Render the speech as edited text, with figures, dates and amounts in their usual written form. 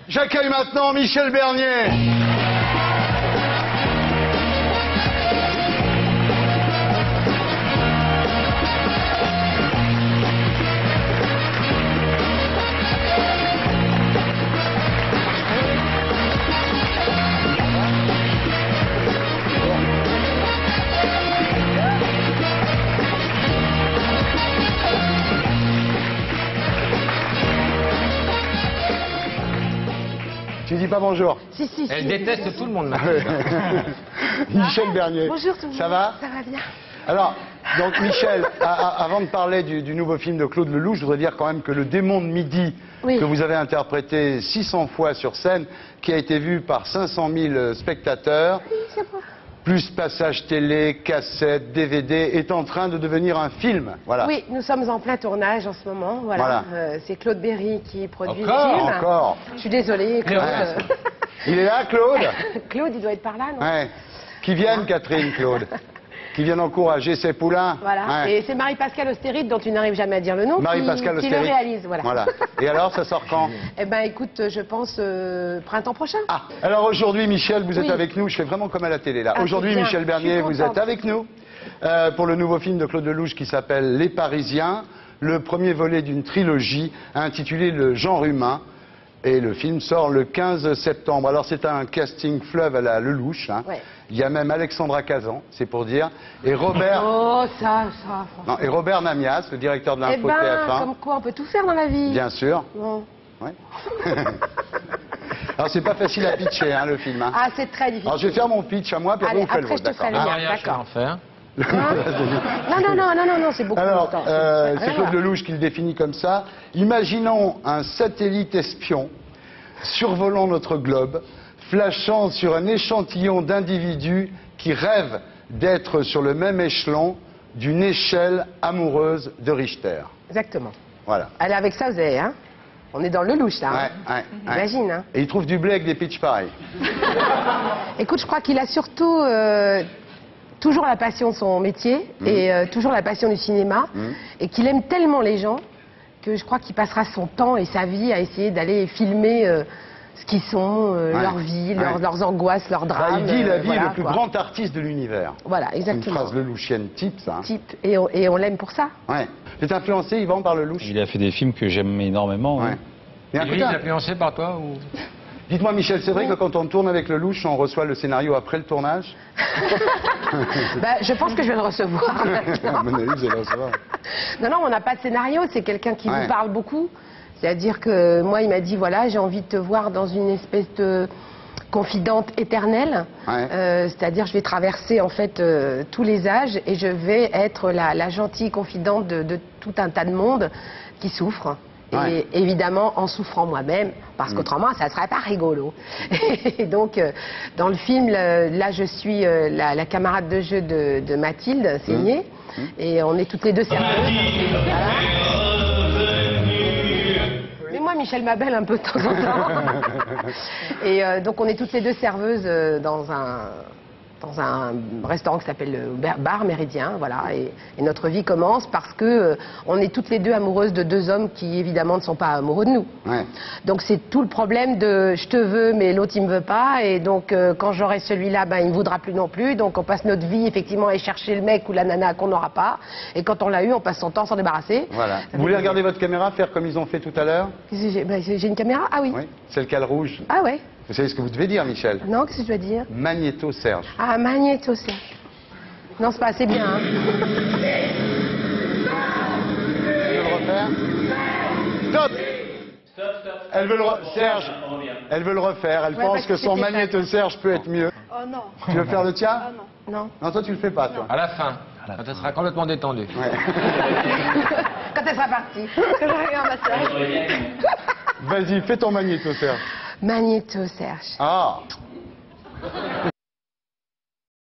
J'accueille maintenant Michel Bernier. Tu dis pas bonjour. Si. Elle déteste tout le monde maintenant. Michel Bernier. Bonjour tout le monde. Ça va? Ça va bien. Alors, donc Michel, avant de parler du nouveau film de Claude Lelouch, je voudrais dire quand même que Le Démon de Midi, Oui. que vous avez interprété 600 fois sur scène, qui a été vu par 500 000 spectateurs, Oui, c'est moi. plus passage télé, cassette, DVD, est en train de devenir un film. Voilà. Oui, nous sommes en plein tournage en ce moment. Voilà. Voilà. C'est Claude Berry qui produit Encore le film. Encore. Je suis désolée, Claude. Ouais. Il est là, Claude? Claude, il doit être par là, non? Ouais. Qui vienne, Catherine, Claude. Qui vienne encourager ses poulains. Voilà. Ouais. Et c'est Marie-Pascale Austérite, dont tu n'arrives jamais à dire le nom, Marie-Pascale qui le Austérite. réalise. Voilà. Et alors, ça sort quand? Eh ben, écoute, je pense printemps prochain. Ah, alors aujourd'hui, Michel, vous êtes Oui. avec nous. Je fais vraiment comme à la télé, là. Ah, Aujourd'hui, c'est bien. Michel Bernier, Je suis vous contente. êtes avec nous pour le nouveau film de Claude Lelouch qui s'appelle Les Parisiens, le premier volet d'une trilogie intitulée Le genre humain. Et le film sort le 15 septembre. Alors, c'est un casting fleuve à la Lelouch. Hein. Ouais. Il y a même Alexandra Cazan, c'est pour dire. Et Robert, Oh, ça, franchement. non, et Robert Namias, le directeur de Eh l'info ben, TF1. comme quoi, on peut tout faire dans la vie. Bien sûr. Bon. Ouais. Alors, c'est pas facile à pitcher, hein, le film. Hein. Ah, c'est très difficile. Alors, je vais faire mon pitch à moi, puis après, Allez, vous faites le après, vôtre, je te ferai d'accord? le Un mien. mariage, D'accord. l'enfer. Non, c'est beaucoup Alors, de temps. c'est Claude Lelouch qui le définit comme ça. Imaginons un satellite espion survolant notre globe, flashant sur un échantillon d'individus qui rêvent d'être sur le même échelon d'une échelle amoureuse de Richter. Exactement. Voilà. Allez, avec ça, vous avez, hein? On est dans le louche, là. hein. Ouais. Imagine, hein. Et il trouve du blé avec des pitchs pareils. Écoute, je crois qu'il a surtout toujours la passion de son métier et toujours la passion du cinéma et qu'il aime tellement les gens que je crois qu'il passera son temps et sa vie à essayer d'aller filmer ce qu'ils sont, leur vie, leurs angoisses, leurs Bah, drames. il dit la vie voilà, est le plus quoi. grand artiste de l'univers. Voilà, C'est une exactement. phrase lelouchienne type, ça. hein. Type. Et on l'aime pour ça. Ouais. T'es influencé, Yvan, par Lelouch? Il a fait des films que j'aime énormément. Ouais. hein. Et Et un lui, coup, il a influencé par toi ou... dites-moi, Michel, c'est vrai que quand on tourne avec Lelouch, on reçoit le scénario après le tournage? Bah, je pense que je vais le recevoir. À mon avis, vous allez le recevoir. Non, on n'a pas de scénario, c'est quelqu'un qui Ouais. vous parle beaucoup. C'est-à-dire que moi, il m'a dit, voilà, j'ai envie de te voir dans une espèce de confidente éternelle. Ouais. C'est-à-dire, je vais traverser en fait tous les âges et je vais être la gentille confidente de tout un tas de monde qui souffre. Ouais. Et évidemment en souffrant moi-même, parce qu'autrement ça ne serait pas rigolo. Et donc dans le film, là je suis la camarade de jeu de Mathilde Seigné, et on est toutes les deux serveuses. Voilà. Mais moi Michel m'appelle un peu de temps en temps. Et donc on est toutes les deux serveuses dans un restaurant qui s'appelle le Bar Méridien, voilà, et notre vie commence parce que on est toutes les deux amoureuses de deux hommes qui évidemment ne sont pas amoureux de nous. Ouais. Donc c'est tout le problème de je te veux mais l'autre il me veut pas, et donc quand j'aurai celui-là, ben il me voudra plus non plus, donc on passe notre vie effectivement à aller chercher le mec ou la nana qu'on n'aura pas, et quand on l'a eu on passe son temps à s'en débarrasser. Voilà. Ça Vous voulez fait regarder votre caméra, faire comme ils ont fait tout à l'heure? plaisir. J'ai une caméra? Ah oui. Oui. Celle qui a le rouge. Ah ouais. Vous savez ce que vous devez dire, Michel? Non, qu'est-ce que je dois dire? Magnéto Serge. Ah, Magnéto Serge. Non, c'est pas assez bien, hein. Tu veux le refaire? Stop! Elle veut le Serge, elle veut le refaire. Elle Ouais, pense parce que que son c'était Magnéto Serge peut être mieux. Oh non. Tu veux faire le tien? Ah non. Non. Non, toi tu le fais pas, toi. À la fin, quand elle sera complètement détendue. Ouais. Quand elle sera partie. Que j'aurais eu un massage. Vas-y, fais ton Magnéto Serge. Magnéto Serge. Ah!